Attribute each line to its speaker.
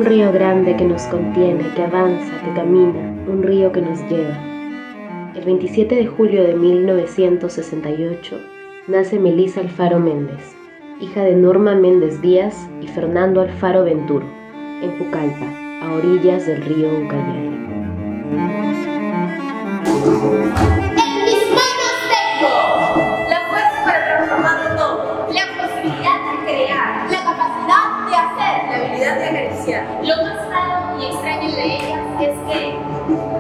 Speaker 1: Un río grande que nos contiene, que avanza, que camina, un río que nos lleva. El 27 de julio de 1968 nace Melissa Alfaro Méndez, hija de Norma Méndez Díaz y Fernando Alfaro Venturo, en Pucallpa, a orillas del río Ucayali.
Speaker 2: En mis manos tengo la fuerza para transformarlo todo, la posibilidad de crear, la capacidad de hacer, la habilidad de acariciar. Lo más raro y extraño de ellas es que